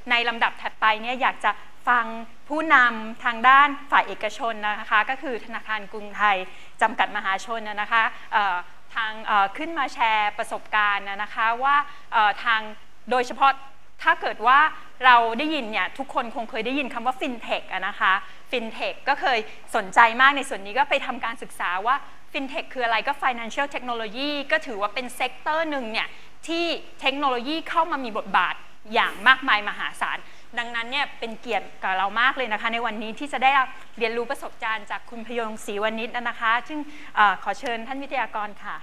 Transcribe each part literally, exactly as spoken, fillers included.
ในลำดับถัดไปเนี่ยอยากจะฟังผู้นำทางด้านฝ่ายเอกชนนะคะก็คือธนาคารกรุงไทยจำกัดมหาชนนะคะทางขึ้นมาแชร์ประสบการณ์นะคะว่าทางโดยเฉพาะถ้าเกิดว่าเราได้ยินเนี่ยทุกคนคงเคยได้ยินคำว่าฟินเทคนะคะฟินเทคก็เคยสนใจมากในส่วนนี้ก็ไปทำการศึกษาว่าฟินเทคคืออะไรก็ Financial Technology ก็ถือว่าเป็นเซกเตอร์หนึ่งเนี่ยที่เทคโนโลยีเข้ามามีบทบาทอย่างมากมายมหาศาลดังนั้นเนี่ยเป็นเกียรติกับเรามากเลยนะคะในวันนี้ที่จะได้เรียนรู้ประสบการณ์จากคุณพยงศรีวณิชนะคะซึ่งขอเชิญท่านวิทยากรค่ะ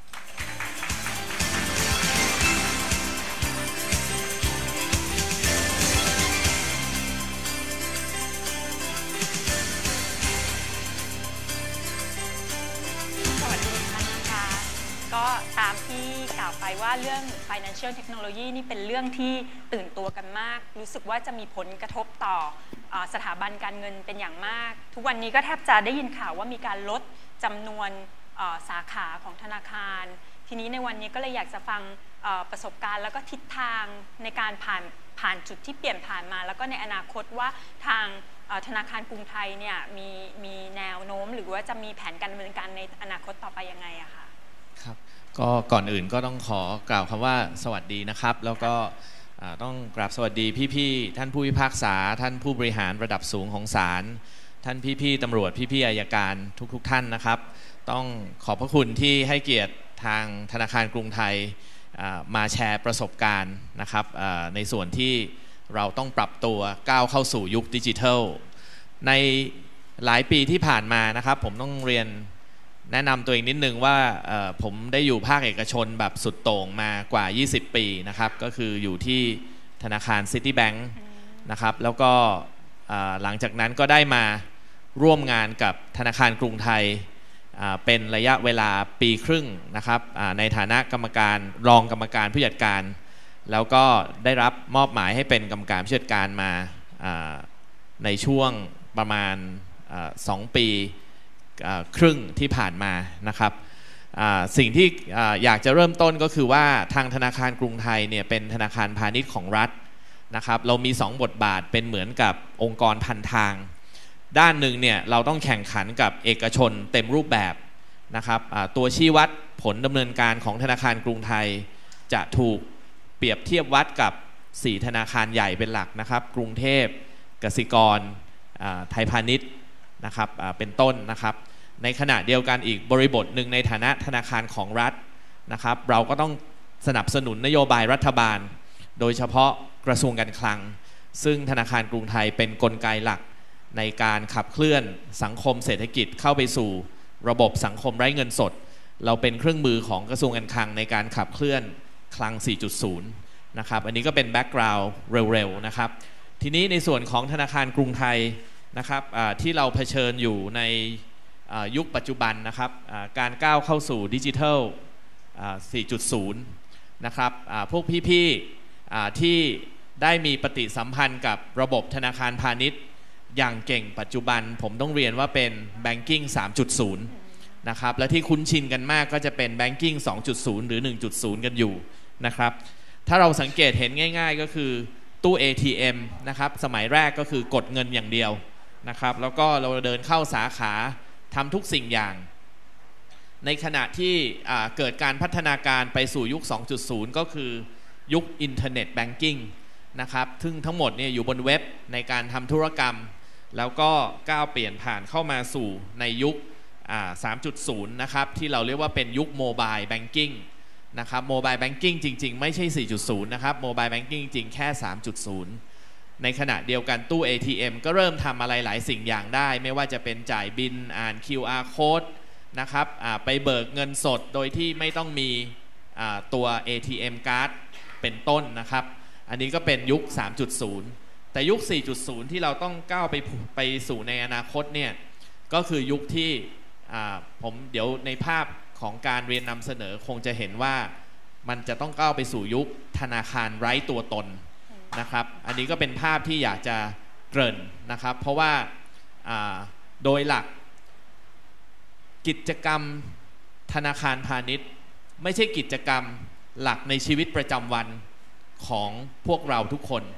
ก็ตามที่กล่าวไปว่าเรื่อง Financial Technology นี่เป็นเรื่องที่ตื่นตัวกันมากรู้สึกว่าจะมีผลกระทบต่อสถาบันการเงินเป็นอย่างมากทุกวันนี้ก็แทบจะได้ยินข่าวว่ามีการลดจำนวนสาขาของธนาคารทีนี้ในวันนี้ก็เลยอยากจะฟังประสบการณ์แล้วก็ทิศทางในการผ่านผ่านจุดที่เปลี่ยนผ่านมาแล้วก็ในอนาคตว่าทางธนาคารกรุงไทยเนี่ยมีมีแนวโน้มหรือว่าจะมีแผนการดำเนินการในอนาคตต่อไปยังไงอะคะครับก็ก่อนอื่นก็ต้องขอกล่าวคำว่าสวัสดีนะครับแล้วก็ต้องกราบสวัสดีพี่ๆท่านผู้พิพากษาท่านผู้บริหารระดับสูงของศาลท่านพี่ๆตำรวจพี่ๆอัยการทุกๆท่านนะครับต้องขอบพระคุณที่ให้เกียรติทางธนาคารกรุงไทยมาแชร์ประสบการณ์นะครับในส่วนที่เราต้องปรับตัวก้าวเข้าสู่ยุคดิจิทัลในหลายปีที่ผ่านมานะครับผมต้องเรียนแนะนำตัวเองนิดนึงว่าผมได้อยู่ภาคเอกชนแบบสุดโต่งมากว่ายี่สิบปีนะครับก็คืออยู่ที่ธนาคาร Citibank นะครับแล้วก็หลังจากนั้นก็ได้มาร่วมงานกับธนาคารกรุงไทยเป็นระยะเวลาปีครึ่งนะครับในฐานะกรรมการรองกรรมการผู้จัดการแล้วก็ได้รับมอบหมายให้เป็นกรรมการผู้จัดการมาในช่วงประมาณสองปีครึ่งที่ผ่านมานะครับสิ่งที่อยากจะเริ่มต้นก็คือว่าทางธนาคารกรุงไทยเนี่ยเป็นธนาคารพาณิชย์ของรัฐนะครับเรามีสองบทบาทเป็นเหมือนกับองค์กรพันทางด้านหนึ่งเนี่ยเราต้องแข่งขันกับเอกชนเต็มรูปแบบนะครับตัวชี้วัดผลดำเนินการของธนาคารกรุงไทยจะถูกเปรียบเทียบวัดกับสี่ธนาคารใหญ่เป็นหลักนะครับกรุงเทพกสิกรไทยพาณิชย์นะครับเป็นต้นนะครับในขณะเดียวกันอีกบริบทหนึ่งในฐานะธนาคารของรัฐนะครับเราก็ต้องสนับสนุนนโยบายรัฐบาลโดยเฉพาะกระทรวงการคลังซึ่งธนาคารกรุงไทยเป็นกลไกหลักในการขับเคลื่อนสังคมเศรษฐกิจเข้าไปสู่ระบบสังคมไร้เงินสดเราเป็นเครื่องมือของกระทรวงการคลังในการขับเคลื่อนคลัง สี่จุดศูนย์ นะครับอันนี้ก็เป็นแบ็กกราวด์เร็วๆนะครับทีนี้ในส่วนของธนาคารกรุงไทยนะครับที่เราเผชิญอยู่ในยุคปัจจุบันนะครับการก้าวเข้าสู่ดิจิทัล สี่จุดศูนย์ นะครับพวกพี่ๆที่ได้มีปฏิสัมพันธ์กับระบบธนาคารพาณิชย์อย่างเก่งปัจจุบันผมต้องเรียนว่าเป็น Banking สามจุดศูนย์ นะครับและที่คุ้นชินกันมากก็จะเป็น Banking สองจุดศูนย์ หรือ หนึ่งจุดศูนย์ กันอยู่นะครับถ้าเราสังเกตเห็นง่ายๆก็คือตู้ เอ ที เอ็ม นะครับสมัยแรกก็คือกดเงินอย่างเดียวนะครับแล้วก็เราเดินเข้าสาขาทำทุกสิ่งอย่างในขณะที่เกิดการพัฒนาการไปสู่ยุค สองจุดศูนย์ ก็คือยุคอินเทอร์เน็ตแบงกิ้งนะครับซึ่งทั้งหมดเนี่ยอยู่บนเว็บในการทำธุรกรรมแล้วก็ก้าวเปลี่ยนผ่านเข้ามาสู่ในยุค สามจุดศูนย์ นะครับที่เราเรียกว่าเป็นยุคโมบายแบงกิ้งนะครับโมบายแบงกิ้งจริงๆไม่ใช่ สี่จุดศูนย์ นะครับโมบายแบงกิ้งจริงแค่ สามจุดศูนย์ ในขณะเดียวกันตู้ เอ ที เอ็ม ก็เริ่มทำอะไรหลายสิ่งอย่างได้ไม่ว่าจะเป็นจ่ายบิลอ่าน คิว อาร์ Code นะครับไปเบิกเงินสดโดยที่ไม่ต้องมีตัว เอ ที เอ็ม Card เป็นต้นนะครับอันนี้ก็เป็นยุค สามจุดศูนย์ แต่ยุค สี่จุดศูนย์ ที่เราต้องก้าวไปไปสู่ในอนาคตเนี่ยก็คือยุคที่ผมเดี๋ยวในภาพของการเรียนนำเสนอคงจะเห็นว่ามันจะต้องก้าวไปสู่ยุคธนาคารไร้ตัวตนนะครับอันนี้ก็เป็นภาพที่อยากจะเกริ่นนะครับเพราะว่าโดยหลักกิจกรรมธนาคารพาณิชย์ไม่ใช่กิจกรรมหลักในชีวิตประจำวันของพวกเราทุกคน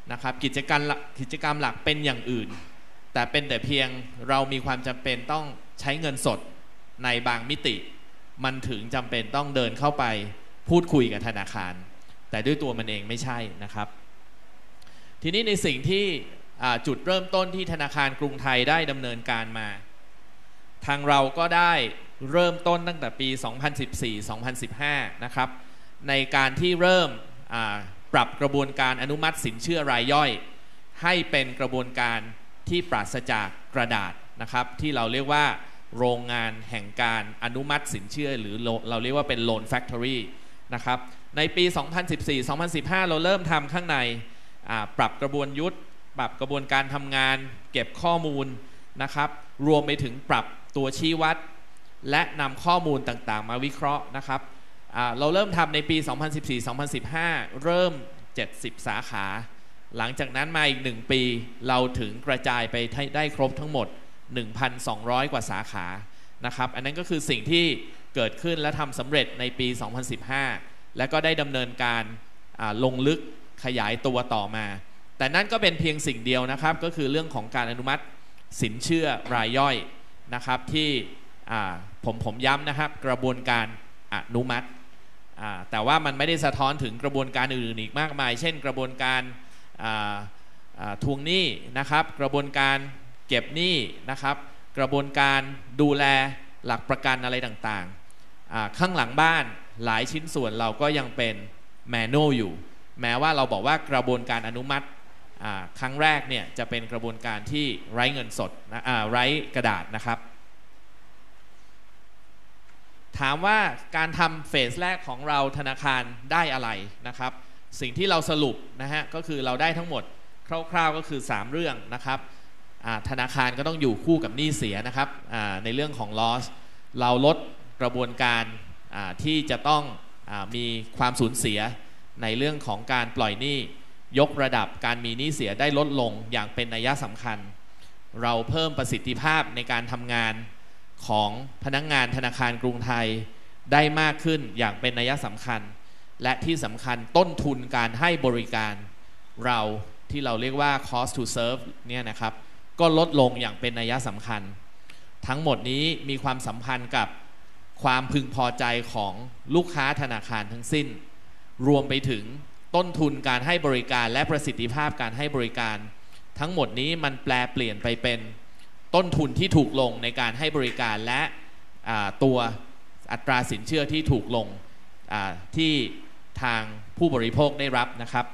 นะครับกิจกรรมกิจกรรมหลักเป็นอย่างอื่นแต่เป็นแต่เพียงเรามีความจำเป็นต้องใช้เงินสดในบางมิติมันถึงจำเป็นต้องเดินเข้าไปพูดคุยกับธนาคารแต่ด้วยตัวมันเองไม่ใช่นะครับทีนี้ในสิ่งที่จุดเริ่มต้นที่ธนาคารกรุงไทยได้ดำเนินการมาทางเราก็ได้เริ่มต้นตั้งแต่ปี สองพันสิบสี่ สองพันสิบห้า นะครับในการที่เริ่มปรับกระบวนการอนุมัติสินเชื่อรายย่อยให้เป็นกระบวนการที่ปราศจากกระดาษนะครับที่เราเรียกว่าโรงงานแห่งการอนุมัติสินเชื่อหรือเราเรียกว่าเป็น Loan Factory นะครับในปี สองพันสิบสี่ สองพันสิบห้า เราเริ่มทำข้างในปรับกระบวนยุทธปรับกระบวนการทำงานเก็บข้อมูลนะครับรวมไปถึงปรับตัวชี้วัดและนำข้อมูลต่างๆมาวิเคราะห์นะครับเราเริ่มทำในปี สองพันสิบสี่ สองพันสิบห้า เริ่มเจ็ดสิบสาขาหลังจากนั้นมาอีกหนึ่งปีเราถึงกระจายไปได้ครบทั้งหมด หนึ่งพันสองร้อย กว่าสาขานะครับอันนั้นก็คือสิ่งที่เกิดขึ้นและทำสำเร็จในปี สองพันสิบห้า และก็ได้ดำเนินการลงลึกขยายตัวต่อมาแต่นั่นก็เป็นเพียงสิ่งเดียวนะครับก็คือเรื่องของการอนุมัติสินเชื่อรายย่อยนะครับที่ผมผมย้ำนะครับกระบวนการอนุมัติแต่ว่ามันไม่ได้สะท้อนถึงกระบวนการอื่นๆอีกมากมายเช่นกระบวนการทวงหนี้นะครับกระบวนการเก็บหนี้นะครับกระบวนการดูแลหลักประกันอะไรต่างๆข้างหลังบ้านหลายชิ้นส่วนเราก็ยังเป็นแมนนวลอยู่แม้ว่าเราบอกว่ากระบวนการอนุมัติครั้งแรกเนี่ยจะเป็นกระบวนการที่ไร้เงินสดนะไร้กระดาษนะครับถามว่าการทำเฟสแรกของเราธนาคารได้อะไรนะครับสิ่งที่เราสรุปนะฮะก็คือเราได้ทั้งหมดคร่าวๆก็คือสามเรื่องนะครับธนาคารก็ต้องอยู่คู่กับหนี้เสียนะครับในเรื่องของ loss เราลดกระบวนการที่จะต้องมีความสูญเสียในเรื่องของการปล่อยหนี้ยกระดับการมีหนี้เสียได้ลดลงอย่างเป็นนัยสำคัญเราเพิ่มประสิทธิภาพในการทำงานของพนักงานธนาคารกรุงไทยได้มากขึ้นอย่างเป็นนัยสำคัญและที่สำคัญต้นทุนการให้บริการเราที่เราเรียกว่า cost to serve เนี่ยนะครับก็ลดลงอย่างเป็นนัยสำคัญทั้งหมดนี้มีความสัมพันธ์กับความพึงพอใจของลูกค้าธนาคารทั้งสิ้นรวมไปถึงต้นทุนการให้บริการและประสิทธิภาพการให้บริการทั้งหมดนี้มันแปลเปลี่ยนไปเป็นต้นทุนที่ถูกลงในการให้บริการและตัวอัตราสินเชื่อที่ถูกลงที่ทางผู้บริโภคได้รับนะครับ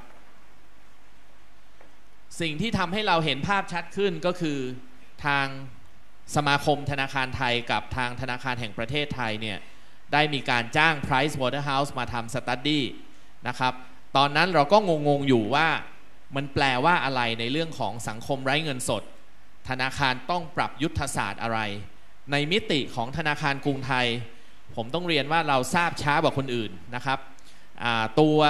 สิ่งที่ทำให้เราเห็นภาพชัดขึ้นก็คือทางสมาคมธนาคารไทยกับทางธนาคารแห่งประเทศไทยเนี่ยได้มีการจ้าง Price Waterhouse มาทำ Study นะครับตอนนั้นเราก็งงๆอยู่ว่ามันแปลว่าอะไรในเรื่องของสังคมไร้เงินสดธนาคารต้องปรับยุทธศาสตร์อะไรในมิติของธนาคารกรุงไทยผมต้องเรียนว่าเราทราบช้ากว่าคนอื่นนะครับตัว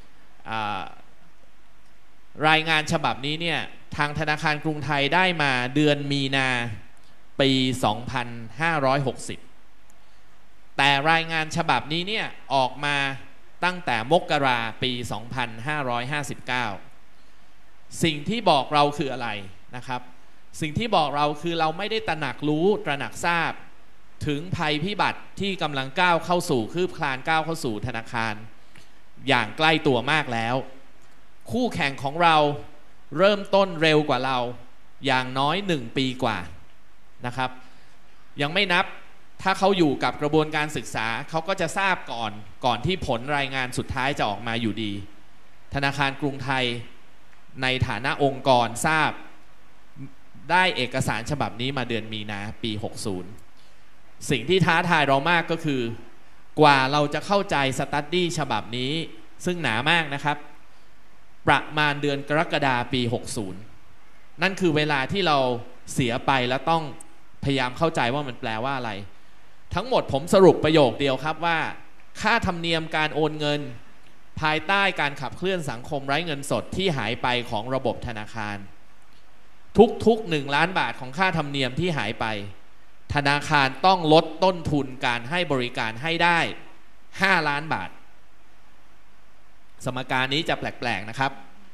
รายงานฉบับนี้เนี่ยทางธนาคารกรุงไทยได้มาเดือนมีนาปี สองพันห้าร้อยหกสิบ แต่รายงานฉบับนี้เนี่ยออกมาตั้งแต่มกราปี สองพันห้าร้อยห้าสิบเก้า สิ่งที่บอกเราคืออะไรนะครับสิ่งที่บอกเราคือเราไม่ได้ตระหนักรู้ตระหนักทราบถึงภัยพิบัติที่กำลังก้าวเข้าสู่คืบคลานก้าวเข้าสู่ธนาคารอย่างใกล้ตัวมากแล้วคู่แข่งของเราเริ่มต้นเร็วกว่าเราอย่างน้อยหนึ่งปีกว่านะครับยังไม่นับถ้าเขาอยู่กับกระบวนการศึกษาเขาก็จะทราบก่อนก่อนที่ผลรายงานสุดท้ายจะออกมาอยู่ดีธนาคารกรุงไทยในฐานะองค์กรทราบได้เอกสารฉบับนี้มาเดือนมีนาปีหกสิบสิ่งที่ท้าทายเรามากก็คือกว่าเราจะเข้าใจสตั๊ดดี้ฉบับนี้ซึ่งหนามากนะครับประมาณเดือนกรกฎาคมปีหกสิบนั่นคือเวลาที่เราเสียไปแล้วต้องพยายามเข้าใจว่ามันแปลว่าอะไรทั้งหมดผมสรุปประโยคเดียวครับว่าค่าธรรมเนียมการโอนเงินภายใต้การขับเคลื่อนสังคมไร้เงินสดที่หายไปของระบบธนาคารทุกๆหนึ่งล้านบาทของค่าธรรมเนียมที่หายไปธนาคารต้องลดต้นทุนการให้บริการให้ได้ห้าล้านบาทสมการนี้จะแปลกๆนะครับ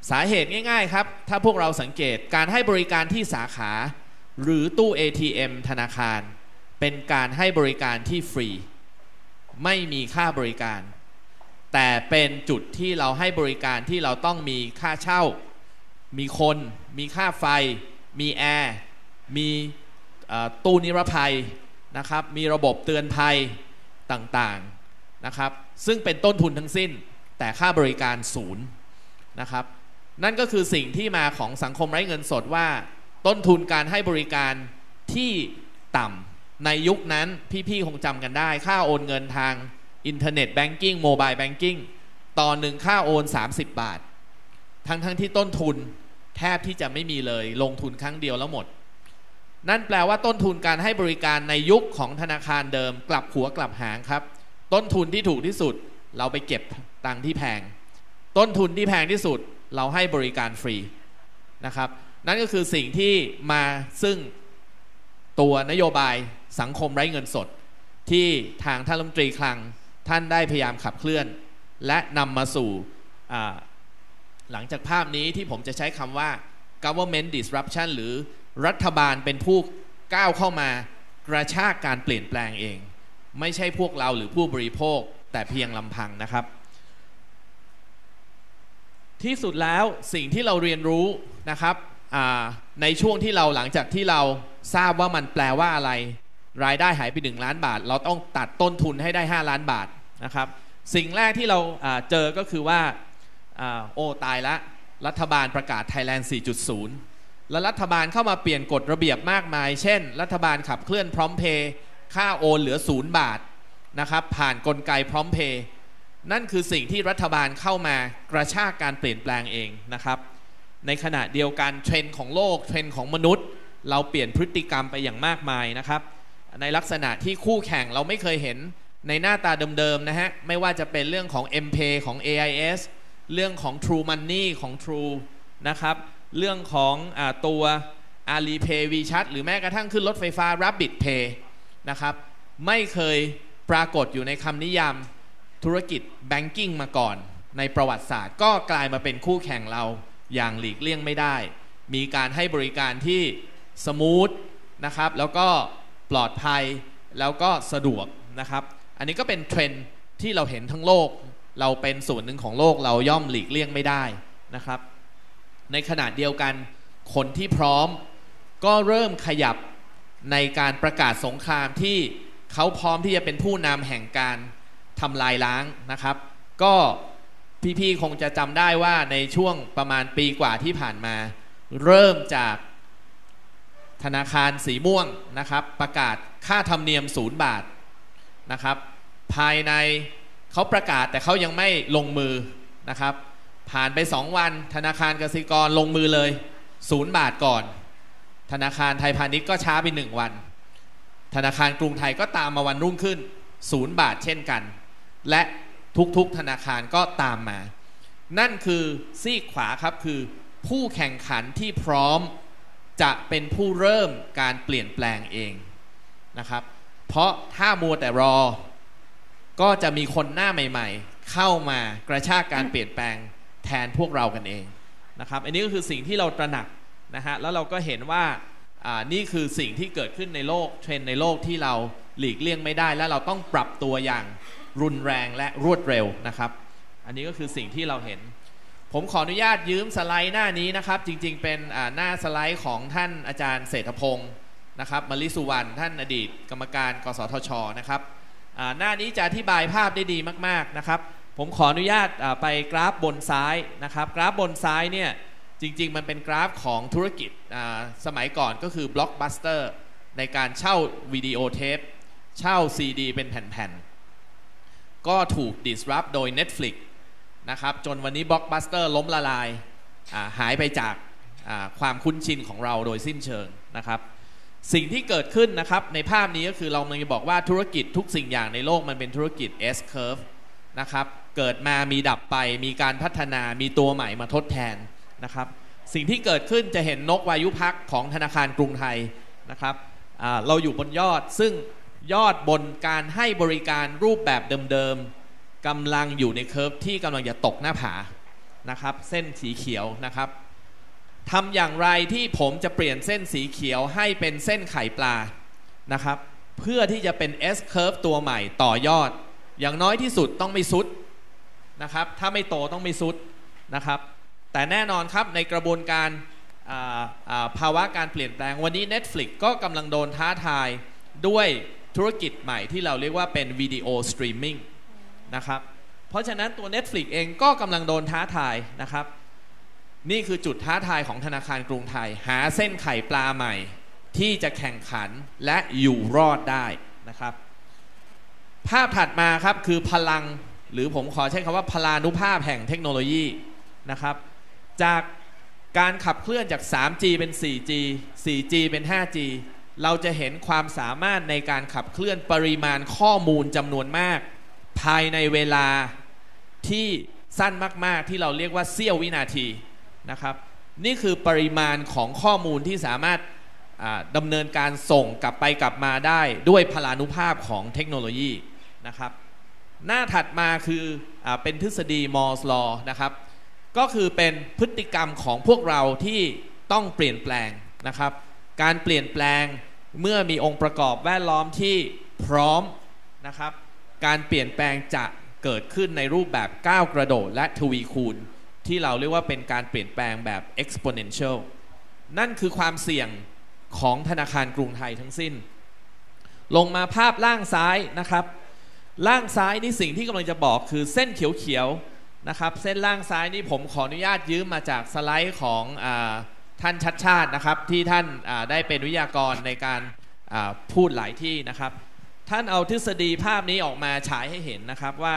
สาเหตุง่ายๆครับถ้าพวกเราสังเกตการให้บริการที่สาขาหรือตู้ เอ ที เอ็ม ธนาคารเป็นการให้บริการที่ฟรีไม่มีค่าบริการแต่เป็นจุดที่เราให้บริการที่เราต้องมีค่าเช่ามีคนมีค่าไฟมีแอร์มีตู้นิรภัยนะครับมีระบบเตือนภัยต่างๆนะครับซึ่งเป็นต้นทุนทั้งสิ้นแต่ค่าบริการศูนย์นะครับนั่นก็คือสิ่งที่มาของสังคมไร้เงินสดว่าต้นทุนการให้บริการที่ต่ำในยุคนั้นพี่ๆคงจำกันได้ค่าโอนเงินทางอินเทอร์เน็ตแบงกิ้งโมบายแบงกิ้งต่อหนึ่งค่าโอนสามสิบบาททั้งทั้งที่ต้นทุนแทบที่จะไม่มีเลยลงทุนครั้งเดียวแล้วหมดนั่นแปลว่าต้นทุนการให้บริการในยุคของธนาคารเดิมกลับหัวกลับหางครับต้นทุนที่ถูกที่สุดเราไปเก็บตังค์ที่แพงต้นทุนที่แพงที่สุดเราให้บริการฟรีนะครับนั่นก็คือสิ่งที่มาซึ่งตัวนโยบายสังคมไร้เงินสดที่ทางท่านรัฐมนตรีคลังท่านได้พยายามขับเคลื่อนและนำมาสู่หลังจากภาพนี้ที่ผมจะใช้คำว่า government disruption หรือรัฐบาลเป็นผู้ก้าวเข้ามากระชากการเปลี่ยนแปลงเองไม่ใช่พวกเราหรือผู้บริโภคแต่เพียงลำพังนะครับที่สุดแล้วสิ่งที่เราเรียนรู้นะครับในช่วงที่เราหลังจากที่เราทราบว่ามันแปลว่าอะไรรายได้หายไปหนึ่งล้านบาทเราต้องตัดต้นทุนให้ได้ห้าล้านบาทนะครับสิ่งแรกที่เราเจอก็คือว่าโอ้ตายละรัฐบาลประกาศ Thailand สี่จุดศูนย์ และรัฐบาลเข้ามาเปลี่ยนกฎระเบียบมากมายเช่นรัฐบาลขับเคลื่อนพร้อมเพย์ค่าโอนเหลือศูนย์บาทนะครับผ่านกลไกพร้อมเพย์นั่นคือสิ่งที่รัฐบาลเข้ามากระชากการเปลี่ยนแปลงเองนะครับในขณะเดียวกันเทรนด์ของโลกเทรนด์ของมนุษย์เราเปลี่ยนพฤติกรรมไปอย่างมากมายนะครับในลักษณะที่คู่แข่งเราไม่เคยเห็นในหน้าตาเดิมๆนะฮะไม่ว่าจะเป็นเรื่องของ M-Pay ของ เอ ไอ เอส เรื่องของ True Money ของ True นะครับเรื่องของอ่าตัว Alipay WeChat หรือแม้กระทั่งขึ้นรถไฟฟ้า Rabbit Pay นะครับไม่เคยปรากฏอยู่ในคำนิยามธุรกิจ Banking มาก่อนในประวัติศาสตร์ก็กลายมาเป็นคู่แข่งเราอย่างหลีกเลี่ยงไม่ได้มีการให้บริการที่สมูทนะครับแล้วก็ปลอดภัยแล้วก็สะดวกนะครับอันนี้ก็เป็นเทรนด์ที่เราเห็นทั้งโลกเราเป็นส่วนหนึ่งของโลกเราย่อมหลีกเลี่ยงไม่ได้นะครับในขณะเดียวกันคนที่พร้อมก็เริ่มขยับในการประกาศสงครามที่เขาพร้อมที่จะเป็นผู้นำแห่งการทำลายล้างนะครับก็พี่ๆคงจะจำได้ว่าในช่วงประมาณปีกว่าที่ผ่านมาเริ่มจากธนาคารสีม่วงนะครับประกาศค่าธรรมเนียมศูนย์บาทนะครับภายในเขาประกาศแต่เขายังไม่ลงมือนะครับผ่านไปสองวันธนาคารกสิกรลงมือเลยศูนย์บาทก่อนธนาคารไทยพาณิชย์ก็ช้าไปหนึ่งวันธนาคารกรุงไทยก็ตามมาวันรุ่งขึ้นศูนย์บาทเช่นกันและทุกๆธนาคารก็ตามมานั่นคือซีกขวาครับคือผู้แข่งขันที่พร้อมจะเป็นผู้เริ่มการเปลี่ยนแปลงเองนะครับเพราะถ้ามัวแต่รอก็จะมีคนหน้าใหม่ๆเข้ามากระชากการเปลี่ยนแปลงแทนพวกเรากันเองนะครับอันนี้ก็คือสิ่งที่เราตระหนักนะฮะแล้วเราก็เห็นว่าอ่านี่คือสิ่งที่เกิดขึ้นในโลกเทรนด์ในโลกที่เราหลีกเลี่ยงไม่ได้และเราต้องปรับตัวอย่างรุนแรงและรวดเร็วนะครับอันนี้ก็คือสิ่งที่เราเห็นผมขออนุญาตยืมสไลด์หน้านี้นะครับจริงๆเป็นหน้าสไลด์ของท่านอาจารย์เศรษฐพงศ์นะครับมลิสุวรรณท่านอดีตกรรมการกสทช.นะครับหน้านี้จะอธิบายภาพได้ดีมากๆนะครับผมขออนุญาตไปกราฟบนซ้ายนะครับกราฟบนซ้ายเนี่ยจริงๆมันเป็นกราฟของธุรกิจสมัยก่อนก็คือบล็อกบัสเตอร์ในการเช่าวิดีโอเทปเช่าซีดีเป็นแผ่นๆก็ถูก disrupt โดย Netflix นะครับจนวันนี้บล็อกบัสเตอร์ล้มละลายหายไปจากความคุ้นชินของเราโดยสิ้นเชิงนะครับสิ่งที่เกิดขึ้นนะครับในภาพนี้ก็คือเรากำลังจะบอกว่าธุรกิจทุกสิ่งอย่างในโลกมันเป็นธุรกิจ S curve นะครับเกิดมามีดับไปมีการพัฒนามีตัวใหม่มาทดแทนนะครับสิ่งที่เกิดขึ้นจะเห็นนกวายุพักของธนาคารกรุงไทยนะครับเราอยู่บนยอดซึ่งยอดบนการให้บริการรูปแบบเดิมๆกำลังอยู่ในเคอร์ฟที่กำลังจะตกหน้าผานะครับเส้นสีเขียวนะครับทำอย่างไรที่ผมจะเปลี่ยนเส้นสีเขียวให้เป็นเส้นไข่ปลานะครับเพื่อที่จะเป็น S curve ตัวใหม่ต่อยอดอย่างน้อยที่สุดต้องไม่ซุดนะครับถ้าไม่โตต้องไม่ซุดนะครับแต่แน่นอนครับในกระบวนการภาวะการเปลี่ยนแปลงวันนี้ Netflix ก็กำลังโดนท้าทายด้วยธุรกิจใหม่ที่เราเรียกว่าเป็นวิดีโอสตรีมมิ่งนะครับเพราะฉะนั้นตัว Netflix เองก็กำลังโดนท้าทายนะครับนี่คือจุดท้าทายของธนาคารกรุงไทยหาเส้นไข่ปลาใหม่ที่จะแข่งขันและอยู่รอดได้นะครับภาพถัดมาครับคือพลังหรือผมขอใช้คำว่าพลานุภาพแห่งเทคโนโลยีนะครับจากการขับเคลื่อนจาก สามจี เป็น สี่จี สี่จี เป็น ห้าจี เราจะเห็นความสามารถในการขับเคลื่อนปริมาณข้อมูลจำนวนมากภายในเวลาที่สั้นมากๆที่เราเรียกว่าเสี้ยววินาทีนะครับนี่คือปริมาณของข้อมูลที่สามารถดำเนินการส่งกลับไปกลับมาได้ด้วยพลานุภาพของเทคโนโลยีนะครับหน้าถัดมาคืออเป็นทฤษฎีมอร์ส Law นะครับก็คือเป็นพฤติกรรมของพวกเราที่ต้องเปลี่ยนแปลงนะครับการเปลี่ยนแปลงเมื่อมีองค์ประกอบแวดล้อมที่พร้อมนะครับการเปลี่ยนแปลงจะเกิดขึ้นในรูปแบบก้าวกระโดดและทวีคูณที่เราเรียกว่าเป็นการเปลี่ยนแปลงแบบ exponential นั่นคือความเสี่ยงของธนาคารกรุงไทยทั้งสิ้นลงมาภาพล่างซ้ายนะครับล่างซ้ายนี่สิ่งที่กำลังจะบอกคือเส้นเขียวๆนะครับเส้นล่างซ้ายนี่ผมขออนุญาตยืมมาจากสไลด์ของอาท่านชัดชาตินะครับที่ท่านได้เป็นวิทยากรในการพูดหลายที่นะครับท่านเอาทฤษฎีภาพนี้ออกมาฉายให้เห็นนะครับว่า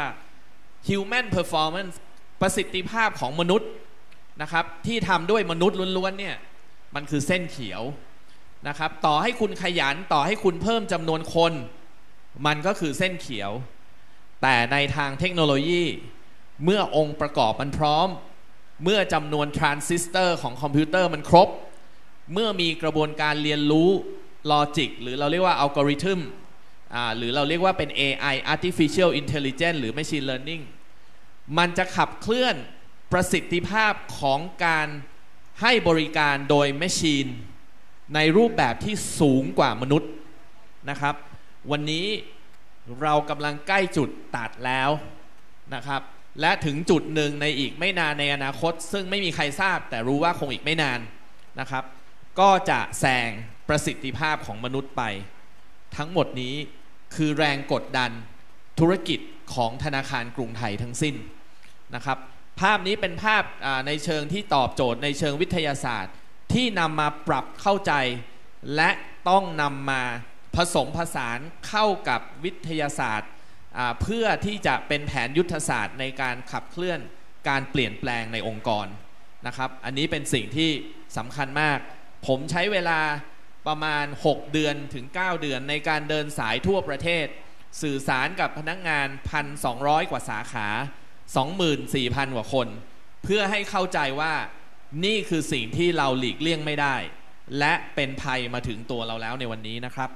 human performance ประสิทธิภาพของมนุษย์นะครับที่ทำด้วยมนุษย์ล้วนๆเนี่ยมันคือเส้นเขียวนะครับต่อให้คุณขยันต่อให้คุณเพิ่มจำนวนคนมันก็คือเส้นเขียวแต่ในทางเทคโนโลยีเมื่อองค์ประกอบมันพร้อมเมื่อจำนวนทรานซิสเตอร์ของคอมพิวเตอร์มันครบเมื่อมีกระบวนการเรียนรู้ลอจิกหรือเราเรียกว่าอัลกอริทึมหรือเราเรียกว่าเป็น เอ ไอ Artificial Intelligence หรือ Machine Learning มันจะขับเคลื่อนประสิทธิภาพของการให้บริการโดยแมชชีนในรูปแบบที่สูงกว่ามนุษย์นะครับวันนี้เรากำลังใกล้จุดตัดแล้วนะครับและถึงจุดหนึ่งในอีกไม่นานในอนาคตซึ่งไม่มีใครทราบแต่รู้ว่าคงอีกไม่นานนะครับก็จะแซงประสิทธิภาพของมนุษย์ไปทั้งหมดนี้คือแรงกดดันธุรกิจของธนาคารกรุงไทยทั้งสิ้นนะครับภาพนี้เป็นภาพในเชิงที่ตอบโจทย์ในเชิงวิทยาศาสตร์ที่นำมาปรับเข้าใจและต้องนำมาผสมผสานเข้ากับวิทยาศาสตร์เพื่อที่จะเป็นแผนยุทธศาสตร์ในการขับเคลื่อนการเปลี่ยนแปลงในองค์กรนะครับอันนี้เป็นสิ่งที่สำคัญมากผมใช้เวลาประมาณหกเดือนถึงเก้าเดือนในการเดินสายทั่วประเทศสื่อสารกับพนักงาน หนึ่งพันสองร้อย กว่าสาขา สองหมื่นสี่พัน กว่าคนเพื่อให้เข้าใจว่านี่คือสิ่งที่เราหลีกเลี่ยงไม่ได้และเป็นภัยมาถึงตัวเราแล้วในวันนี้นะครับ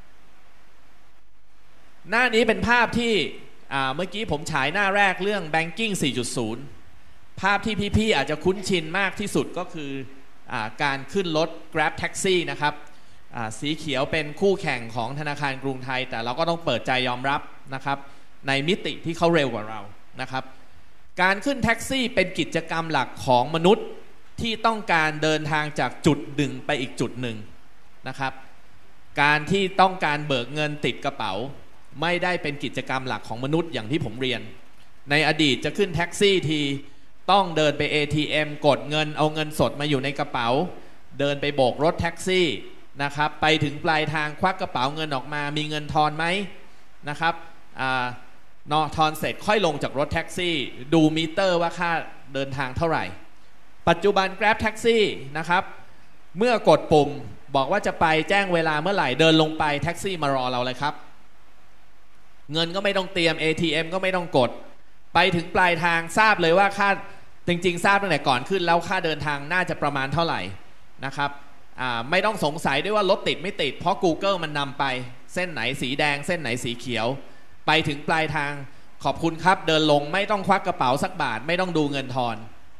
หน้านี้เป็นภาพที่เมื่อกี้ผมฉายหน้าแรกเรื่อง Banking สี่จุดศูนย์ ภาพที่พี่ๆอาจจะคุ้นชินมากที่สุดก็คืออาการขึ้นรถ Grab Taxi นะครับสีเขียวเป็นคู่แข่งของธนาคารกรุงไทยแต่เราก็ต้องเปิดใจยอมรับนะครับในมิติที่เขาเร็วกว่าเรานะครับการขึ้นแท็กซี่เป็นกิจกรรมหลักของมนุษย์ที่ต้องการเดินทางจากจุดหนึ่งไปอีกจุดหนึ่งนะครับการที่ต้องการเบิกเงินติดกระเป๋าไม่ได้เป็นกิจกรรมหลักของมนุษย์อย่างที่ผมเรียนในอดีตจะขึ้นแท็กซี่ทีต้องเดินไป เอ ที เอ็ม กดเงินเอาเงินสดมาอยู่ในกระเป๋าเดินไปโบกรถแท็กซี่นะครับไปถึงปลายทางควักกระเป๋าเงินออกมามีเงินทอนไหมนะครับนอทอนเสร็จค่อยลงจากรถแท็กซี่ดูมิเตอร์ว่าค่าเดินทางเท่าไหร่ปัจจุบัน Grab Taxi นะครับเมื่อกดปุ่มบอกว่าจะไปแจ้งเวลาเมื่อไหร่เดินลงไปแท็กซี่มารอเราเลยครับเงินก็ไม่ต้องเตรียม เอ ที เอ็ม ก็ไม่ต้องกดไปถึงปลายทางทราบเลยว่าค่าจริงๆทราบตั้งแต่ก่อนขึ้นแล้วค่าเดินทางน่าจะประมาณเท่าไหร่นะครับไม่ต้องสงสัยด้วยว่ารถติดไม่ติดเพราะ Google มันนำไปเส้นไหนสีแดงเส้นไหนสีเขียวไปถึงปลายทางขอบคุณครับเดินลงไม่ต้องควักกระเป๋าสักบาทไม่ต้องดูเงินทอน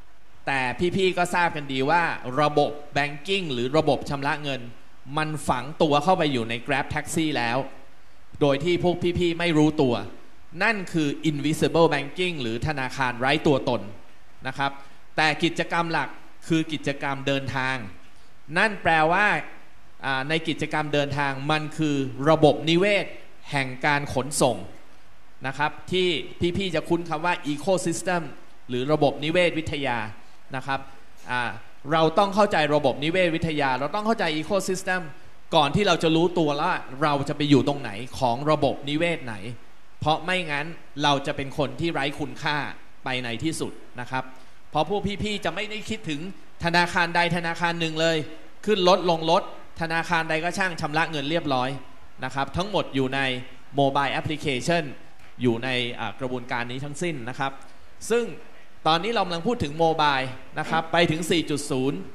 แต่พี่ๆก็ทราบกันดีว่าระบบแบงกิ้งหรือระบบชำระเงินมันฝังตัวเข้าไปอยู่ใน Grab Taxi แล้วโดยที่พวกพี่ๆไม่รู้ตัวนั่นคือ invisible banking หรือธนาคารไร้ตัวตนนะครับแต่กิจกรรมหลักคือกิจกรรมเดินทางนั่นแปลว่าในกิจกรรมเดินทางมันคือระบบนิเวศแห่งการขนส่งนะครับที่พี่ๆจะคุ้นคำว่า ecosystem หรือระบบนิเวศวิทยานะครับเราต้องเข้าใจระบบนิเวศวิทยาเราต้องเข้าใจ ecosystem ก่อนที่เราจะรู้ตัวว่าเราจะไปอยู่ตรงไหนของระบบนิเวศไหนเพราะไม่งั้นเราจะเป็นคนที่ไร้คุณค่าไปในที่สุดนะครับเพราะพวกพี่ๆจะไม่ได้คิดถึงธนาคารใดธนาคารหนึ่งเลยขึ้นรถลงรถธนาคารใดก็ช่างชำระเงินเรียบร้อยนะครับทั้งหมดอยู่ในโมบายแอปพลิเคชันอยู่ในกระบวนการนี้ทั้งสิ้นนะครับซึ่งตอนนี้เรากำลังพูดถึงโมบายนะครับไปถึง สี่จุดศูนย์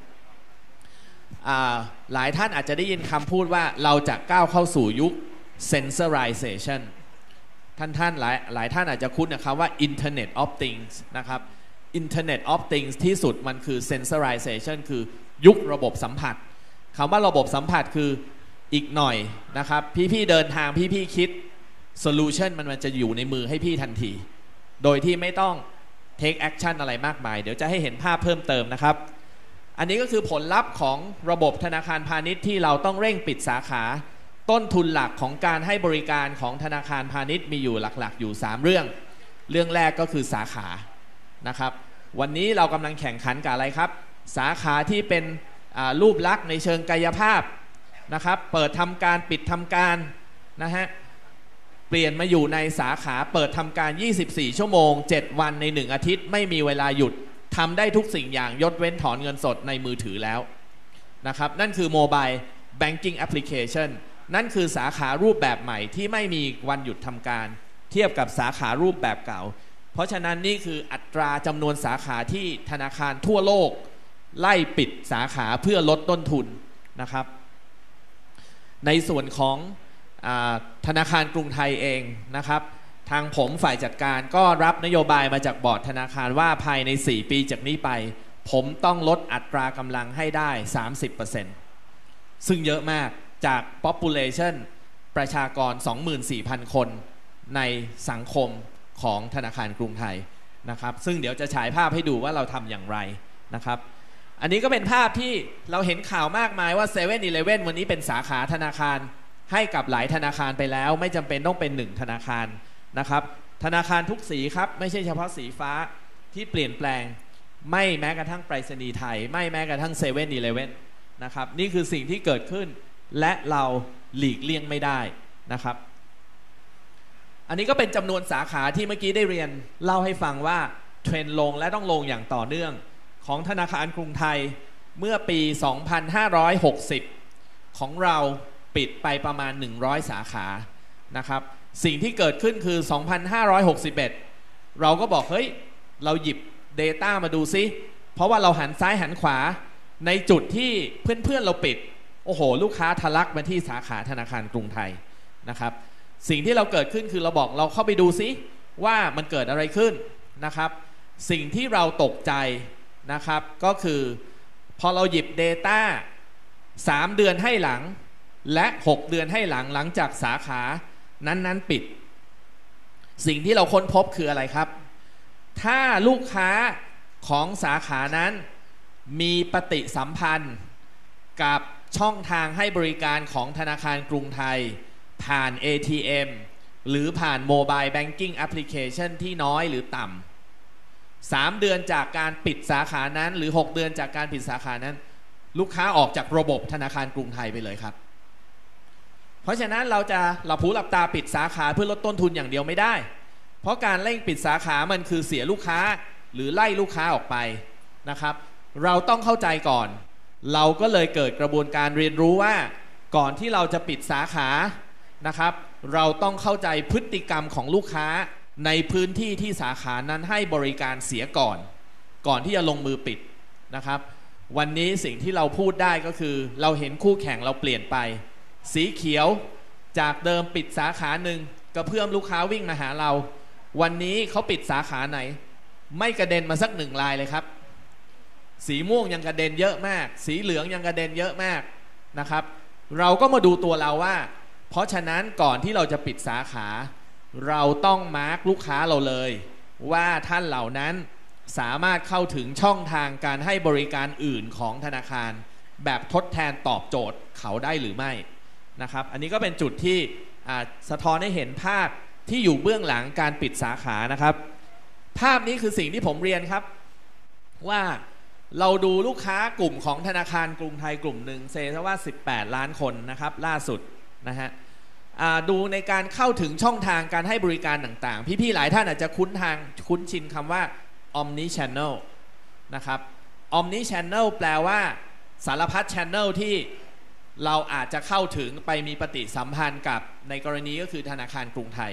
หลายท่านอาจจะได้ยินคำพูดว่าเราจะก้าวเข้าสู่ยุค sensorization ท่านท่านหลายหลายท่านอาจจะคุ้นกับคำว่า Internet of Things นะครับ Internet of Things ที่สุดมันคือ sensorization คือยุคระบบสัมผัสคำว่าระบบสัมผัสคืออีกหน่อยนะครับพี่ๆเดินทางพี่ๆคิด solution มันมันจะอยู่ในมือให้พี่ทันทีโดยที่ไม่ต้อง take action อะไรมากมายเดี๋ยวจะให้เห็นภาพเพิ่มเติมนะครับอันนี้ก็คือผลลัพธ์ของระบบธนาคารพาณิชย์ที่เราต้องเร่งปิดสาขาต้นทุนหลักของการให้บริการของธนาคารพาณิชย์มีอยู่หลักๆอยู่สามเรื่องเรื่องแรกก็คือสาขานะครับวันนี้เรากำลังแข่งขันกับอะไรครับสาขาที่เป็นรูปลักษณ์ในเชิงกายภาพนะครับเปิดทำการปิดทำการนะฮะเปลี่ยนมาอยู่ในสาขาเปิดทำการยี่สิบสี่ชั่วโมงเจ็ดวันในหนึ่งอาทิตย์ไม่มีเวลาหยุดทำได้ทุกสิ่งอย่างยกเว้นถอนเงินสดในมือถือแล้วนะครับนั่นคือ Mobile Banking Application นั่นคือสาขารูปแบบใหม่ที่ไม่มีวันหยุดทำการเทียบกับสาขารูปแบบเก่าเพราะฉะนั้นนี่คืออัตราจำนวนสาขาที่ธนาคารทั่วโลกไล่ปิดสาขาเพื่อลดต้นทุนนะครับในส่วนของธนาคารกรุงไทยเองนะครับทางผมฝ่ายจัดการก็รับนโยบายมาจากบอร์ดธนาคารว่าภายในสี่ปีจากนี้ไปผมต้องลดอัตรากำลังให้ได้ สามสิบเปอร์เซ็นต์ ซึ่งเยอะมากจาก population ประชากร สองหมื่นสี่พัน คนในสังคมของธนาคารกรุงไทยนะครับซึ่งเดี๋ยวจะฉายภาพให้ดูว่าเราทำอย่างไรนะครับอันนี้ก็เป็นภาพที่เราเห็นข่าวมากมายว่า เซเว่น อีเลฟเว่น วันนี้เป็นสาขาธนาคารให้กับหลายธนาคารไปแล้วไม่จำเป็นต้องเป็นหนึ่งธนาคารนะครับธนาคารทุกสีครับไม่ใช่เฉพาะสีฟ้าที่เปลี่ยนแปลงไม่แม้กระทั่งไปรษณีย์ไทยไม่แม้กระทั่ง เซเว่น อีเลฟเว่น นะครับนี่คือสิ่งที่เกิดขึ้นและเราหลีกเลี่ยงไม่ได้นะครับอันนี้ก็เป็นจำนวนสาขาที่เมื่อกี้ได้เรียนเล่าให้ฟังว่าเทรนด์ลงและต้องลงอย่างต่อเนื่องของธนาคารกรุงไทยเมื่อปี สองพันห้าร้อยหกสิบ ของเราปิดไปประมาณหนึ่งร้อยสาขานะครับสิ่งที่เกิดขึ้นคือ สองพันห้าร้อยหกสิบเอ็ด เราก็บอกเฮ้ยเราหยิบ Data มาดูซิเพราะว่าเราหันซ้ายหันขวาในจุดที่เพื่อนๆเราปิดโอ้โหลูกค้าทะลักมาที่สาขาธนาคารกรุงไทยนะครับสิ่งที่เราเกิดขึ้นคือเราบอกเราเข้าไปดูซิว่ามันเกิดอะไรขึ้นนะครับสิ่งที่เราตกใจนะครับก็คือพอเราหยิบ Data สามเดือนให้หลังและหกเดือนให้หลังหลังจากสาขานั้นๆปิดสิ่งที่เราค้นพบคืออะไรครับถ้าลูกค้าของสาขานั้นมีปฏิสัมพันธ์กับช่องทางให้บริการของธนาคารกรุงไทยผ่าน เอ ที เอ็ม หรือผ่าน Mobile Banking Application ที่น้อยหรือต่ำสามเดือนจากการปิดสาขานั้นหรือหกเดือนจากการปิดสาขานั้นลูกค้าออกจากระบบธนาคารกรุงไทยไปเลยครับเพราะฉะนั้นเราจะหลับหูหลับตาปิดสาขาเพื่อลดต้นทุนอย่างเดียวไม่ได้เพราะการเร่งปิดสาขามันคือเสียลูกค้าหรือไล่ลูกค้าออกไปนะครับเราต้องเข้าใจก่อนเราก็เลยเกิดกระบวนการเรียนรู้ว่าก่อนที่เราจะปิดสาขานะครับเราต้องเข้าใจพฤติกรรมของลูกค้าในพื้นที่ที่สาขานั้นให้บริการเสียก่อนก่อนที่จะลงมือปิดนะครับวันนี้สิ่งที่เราพูดได้ก็คือเราเห็นคู่แข่งเราเปลี่ยนไปสีเขียวจากเดิมปิดสาขาหนึ่งกระเพื่อมลูกค้าวิ่งมาหาเราวันนี้เขาปิดสาขาไหนไม่กระเด็นมาสักหนึ่งรายเลยครับสีม่วงยังกระเด็นเยอะมากสีเหลืองยังกระเด็นเยอะมากนะครับเราก็มาดูตัวเราว่าเพราะฉะนั้นก่อนที่เราจะปิดสาขาเราต้องมาร์กลูกค้าเราเลยว่าท่านเหล่านั้นสามารถเข้าถึงช่องทางการให้บริการอื่นของธนาคารแบบทดแทนตอบโจทย์เขาได้หรือไม่นะครับอันนี้ก็เป็นจุดที่สะท้อนให้เห็นภาพที่อยู่เบื้องหลังการปิดสาขานะครับภาพนี้คือสิ่งที่ผมเรียนครับว่าเราดูลูกค้ากลุ่มของธนาคารกรุงไทยกลุ่มหนึ่งเซซะว่าสิบแปดล้านคนนะครับล่าสุดนะฮะดูในการเข้าถึงช่องทางการให้บริการต่างๆพี่ๆหลายท่านอาจจะคุ้นทางคุ้นชินคำว่า Omni Channel นะครับ Omni Channel แปลว่าสารพัด Channel ที่เราอาจจะเข้าถึงไปมีปฏิสัมพันธ์กับในกรณีก็คือธนาคารกรุงไทย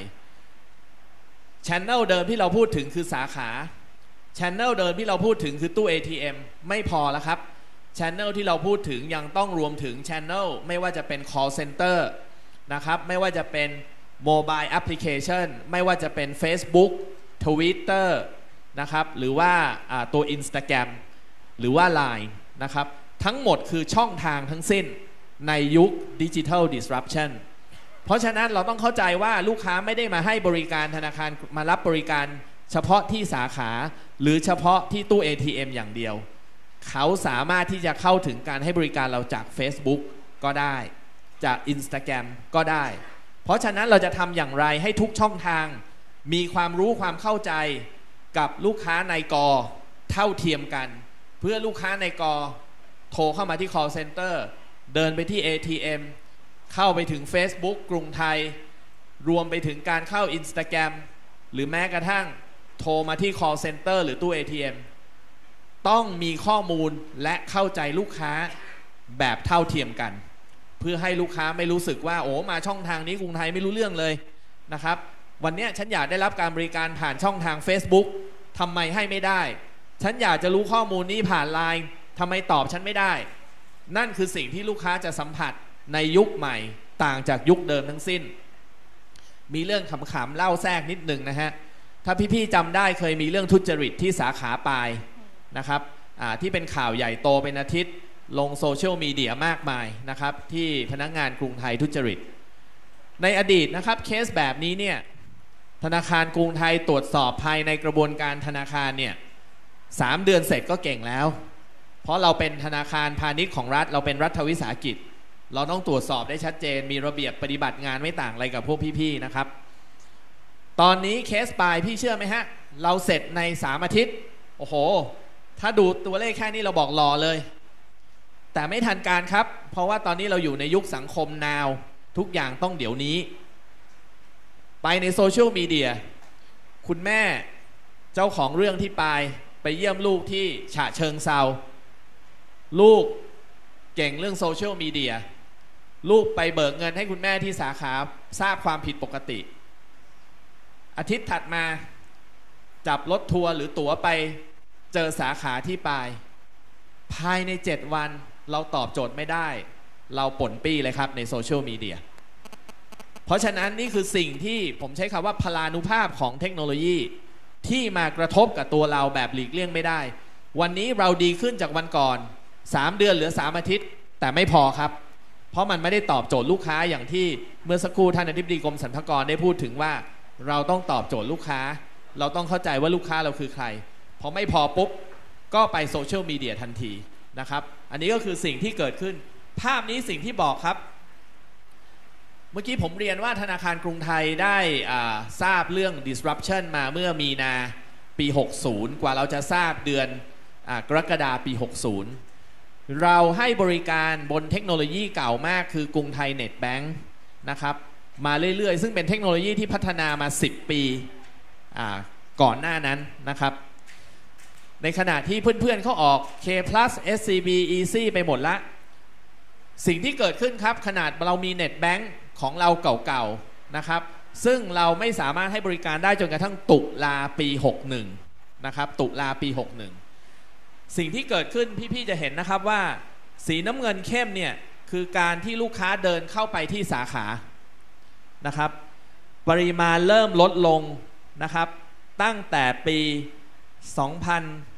Channel เดิมที่เราพูดถึงคือสาขา Channel เดิมที่เราพูดถึงคือตู้ เอ ที เอ็ม ไม่พอแล้วครับ Channel ที่เราพูดถึงยังต้องรวมถึง Channel ไม่ว่าจะเป็น call center นะครับไม่ว่าจะเป็น mobile application ไม่ว่าจะเป็น Facebook Twitter นะครับหรือว่าตัว Instagram หรือว่า ไลน์ นะครับทั้งหมดคือช่องทางทั้งสิ้นในยุค Digital Disruption เพราะฉะนั้นเราต้องเข้าใจว่าลูกค้าไม่ได้มาให้บริการธนาคารมารับบริการเฉพาะที่สาขาหรือเฉพาะที่ตู้ เอ ที เอ็ม อย่างเดียวเขาสามารถที่จะเข้าถึงการให้บริการเราจาก Facebook ก็ได้จาก Instagram ก็ได้เพราะฉะนั้นเราจะทำอย่างไรให้ทุกช่องทางมีความรู้ความเข้าใจกับลูกค้าในกอเท่าเทียมกันเพื่อลูกค้าในกอโทรเข้ามาที่ call center เดินไปที่ เอ ที เอ็ม เข้าไปถึง Facebook กรุงไทยรวมไปถึงการเข้า Instagram หรือแม้กระทั่งโทรมาที่ call center หรือตู้ เอ ที เอ็ม ต้องมีข้อมูลและเข้าใจลูกค้าแบบเท่าเทียมกันเพื่อให้ลูกค้าไม่รู้สึกว่าโอ้มาช่องทางนี้กรุงไทยไม่รู้เรื่องเลยนะครับวันนี้ฉันอยากได้รับการบริการผ่านช่องทาง Facebook ทำไมให้ไม่ได้ฉันอยากจะรู้ข้อมูลนี้ผ่าน ไลน์ ทำไมตอบฉันไม่ได้นั่นคือสิ่งที่ลูกค้าจะสัมผัสในยุคใหม่ต่างจากยุคเดิมทั้งสิ้นมีเรื่องขำๆเล่าแทรกนิดหนึ่งนะฮะถ้าพี่ๆจำได้เคยมีเรื่องทุจริตที่สาขาปลายนะครับที่เป็นข่าวใหญ่โตเป็นอาทิตย์ลงโซเชียลมีเดียมากมายนะครับที่พนักงานกรุงไทยทุจริตในอดีตนะครับเคสแบบนี้เนี่ยธนาคารกรุงไทยตรวจสอบภายในกระบวนการธนาคารเนี่ยสามเดือนเสร็จก็เก่งแล้วเพราะเราเป็นธนาคารพาณิชย์ของรัฐเราเป็นรัฐวิสาหกิจเราต้องตรวจสอบได้ชัดเจนมีระเบียบปฏิบัติงานไม่ต่างอะไรกับพวกพี่ๆนะครับตอนนี้เคสปลายพี่เชื่อไหมฮะเราเสร็จในสามอาทิตย์โอ้โหถ้าดูตัวเลขแค่นี้เราบอกรอเลยแต่ไม่ทันการครับเพราะว่าตอนนี้เราอยู่ในยุคสังคมนาวทุกอย่างต้องเดี๋ยวนี้ไปในโซเชียลมีเดียคุณแม่เจ้าของเรื่องที่ปลายไปเยี่ยมลูกที่ฉะเชิงเซาลูกเก่งเรื่องโซเชียลมีเดียลูกไปเบิกเงินให้คุณแม่ที่สาขาทราบความผิดปกติอาทิตย์ถัดมาจับรถทัวร์หรือตั๋วไปเจอสาขาที่ปลายภายในเจ็ดวันเราตอบโจทย์ไม่ได้เราป่นปี้เลยครับในโซเชียลมีเดียเพราะฉะนั้นนี่คือสิ่งที่ผมใช้คำว่าพลานุภาพของเทคโนโลยีที่มากระทบกับตัวเราแบบหลีกเลี่ยงไม่ได้วันนี้เราดีขึ้นจากวันก่อนสามเดือนเหลือสามอาทิตย์แต่ไม่พอครับเพราะมันไม่ได้ตอบโจทย์ลูกค้าอย่างที่เมื่อสักครู่ท่านอธิบดีกรมสรรพากรได้พูดถึงว่าเราต้องตอบโจทย์ลูกค้าเราต้องเข้าใจว่าลูกค้าเราคือใครพอไม่พอปุ๊บก็ไปโซเชียลมีเดียทันทีนะครับอันนี้ก็คือสิ่งที่เกิดขึ้นภาพนี้สิ่งที่บอกครับเมื่อกี้ผมเรียนว่าธนาคารกรุงไทยได้ทราบเรื่อง disruption มาเมื่อมีนาปีหกสิบกว่าเราจะทราบเดือนกรกฎาคมปีหกสิบเราให้บริการบนเทคโนโลยีเก่ามากคือกรุงไทยเน็ตแบงค์นะครับมาเรื่อยๆซึ่งเป็นเทคโนโลยีที่พัฒนามาสิบปีก่อนหน้านั้นนะครับในขณะที่เพื่อนๆเขาออก K plus เอส ซี บี Easy ไปหมดละสิ่งที่เกิดขึ้นครับขนาดเรามีเน็ตแบงค์ของเราเก่าๆนะครับซึ่งเราไม่สามารถให้บริการได้จนกระทั่งตุลาปีหกสิบเอ็ดนะครับตุลาปีหกสิบเอ็ดสิ่งที่เกิดขึ้นพี่ๆจะเห็นนะครับว่าสีน้ำเงินเข้มเนี่ยคือการที่ลูกค้าเดินเข้าไปที่สาขานะครับปริมาณเริ่มลดลงนะครับตั้งแต่ปีสองพัน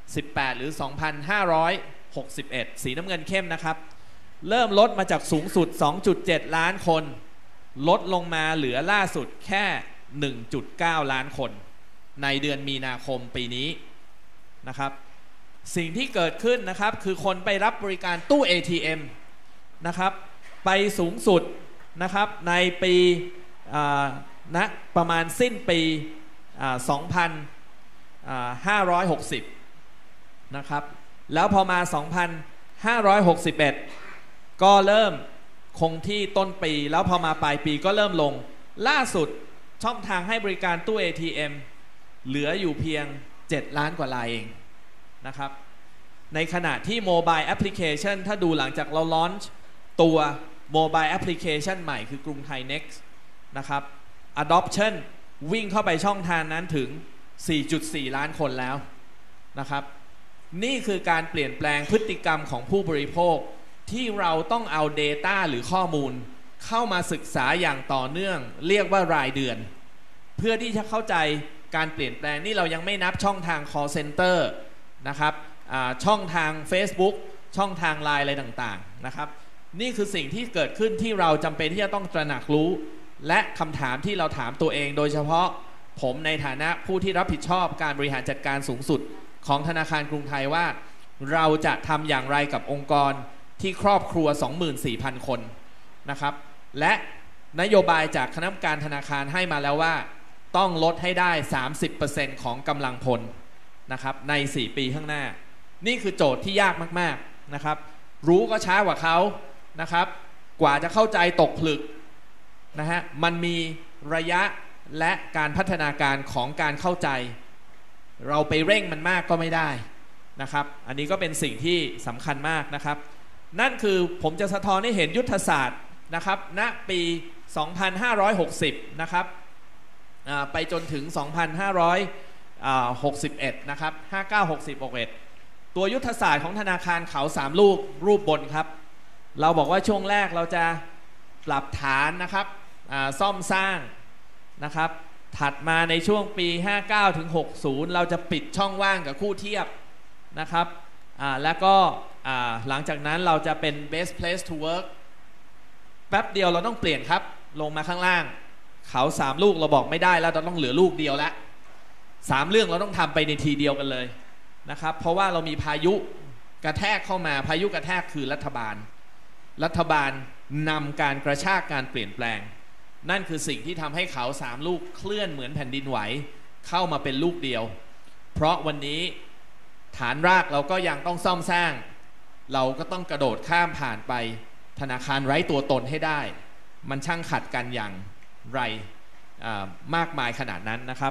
สิบแปด หรือ สองพันห้าร้อยหกสิบเอ็ด สีน้ำเงินเข้มนะครับเริ่มลดมาจากสูงสุด สองจุดเจ็ด ล้านคนลดลงมาเหลือล่าสุดแค่ หนึ่งจุดเก้า ล้านคนในเดือนมีนาคมปีนี้นะครับสิ่งที่เกิดขึ้นนะครับคือคนไปรับบริการตู้ เอ ที เอ็ม นะครับไปสูงสุดนะครับในปีณประมาณสิ้นปีสองพันห้าร้อยหกสิบนะครับแล้วพอมาสองพันห้าร้อยหกสิบเอ็ดก็เริ่มคงที่ต้นปีแล้วพอมาปลายปีก็เริ่มลงล่าสุดช่องทางให้บริการตู้ เอ ที เอ็ม เหลืออยู่เพียงเจ็ดล้านกว่ารายเองนะครับในขณะที่โมบายแอปพลิเคชันถ้าดูหลังจากเราลอนช์ตัวโมบายแอปพลิเคชันใหม่คือกรุงไทย Next นะครับ Adoption วิ่งเข้าไปช่องทางนั้นถึง สี่จุดสี่ ล้านคนแล้วนะครับนี่คือการเปลี่ยนแปลงพฤติกรรมของผู้บริโภคที่เราต้องเอา Data หรือข้อมูลเข้ามาศึกษาอย่างต่อเนื่องเรียกว่ารายเดือนเพื่อที่จะเข้าใจการเปลี่ยนแปลงนี่เรายังไม่นับช่องทาง call center นะครับช่องทาง Facebook ช่องทาง ไลน์ อะไรต่างๆนะครับนี่คือสิ่งที่เกิดขึ้นที่เราจำเป็นที่จะต้องตระหนักรู้และคำถามที่เราถามตัวเองโดยเฉพาะผมในฐานะผู้ที่รับผิดชอบการบริหารจัดการสูงสุดของธนาคารกรุงไทยว่าเราจะทำอย่างไรกับองค์กรที่ครอบครัว สองหมื่นสี่พัน คนนะครับและนโยบายจากคณะกรรมการธนาคารให้มาแล้วว่าต้องลดให้ได้ สามสิบเปอร์เซ็นต์ ของกำลังพลนะครับในสี่ปีข้างหน้านี่คือโจทย์ที่ยากมากๆนะครับรู้ก็ช้ากว่าเขานะครับกว่าจะเข้าใจตกผลึกนะฮะมันมีระยะและการพัฒนาการของการเข้าใจเราไปเร่งมันมากก็ไม่ได้นะครับอันนี้ก็เป็นสิ่งที่สำคัญมากนะครับนั่นคือผมจะสะท้อนให้เห็นยุทธศาสตร์นะครับณปี สองพันห้าร้อยหกสิบ นะครับไปจนถึง สองพันห้าร้อยหกสิบเอ็ด นะครับ ห้าเก้า หกสิบ หกสิบเอ็ด ตัวยุทธศาสตร์ของธนาคารเขาสามลูกรูปบนครับเราบอกว่าช่วงแรกเราจะปรับฐานนะครับซ่อมสร้างนะครับถัดมาในช่วงปี ห้าเก้าถึงหกสิบ เราจะปิดช่องว่างกับคู่เทียบนะครับแล้วก็หลังจากนั้นเราจะเป็น best place to work แป๊บเดียวเราต้องเปลี่ยนครับลงมาข้างล่างเขาสามลูกเราบอกไม่ได้แล้วเราต้องเหลือลูกเดียวแล้วสามเรื่องเราต้องทำไปในทีเดียวกันเลยนะครับเพราะว่าเรามีพายุกระแทกเข้ามาพายุกระแทกคือรัฐบาลรัฐบาลนำการกระชากการเปลี่ยนแปลงนั่นคือสิ่งที่ทำให้เขาสามลูกเคลื่อนเหมือนแผ่นดินไหวเข้ามาเป็นลูกเดียวเพราะวันนี้ฐานรากเราก็ยังต้องซ่อมสร้างเราก็ต้องกระโดดข้ามผ่านไปธนาคารไร้ตัวตนให้ได้มันช่างขัดกันอย่างไรมากมายขนาดนั้นนะครับ